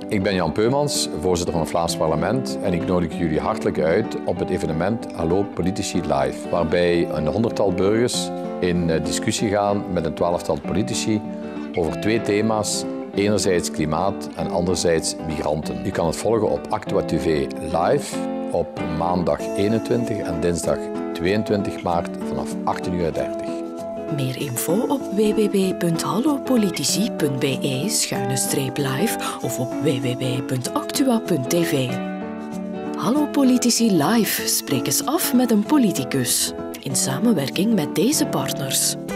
Ik ben Jan Peumans, voorzitter van het Vlaams Parlement en ik nodig jullie hartelijk uit op het evenement Hallo Politici Live, waarbij een 100-tal burgers in discussie gaan met een 12-tal politici over 2 thema's. Enerzijds klimaat en anderzijds migranten. U kan het volgen op Actua TV live op maandag 21 en dinsdag 22 maart vanaf 18:30 uur. Meer info op www.hallopolitici.be/live of op www.actua.tv. Hallo Politici Live, spreek eens af met een politicus. In samenwerking met deze partners.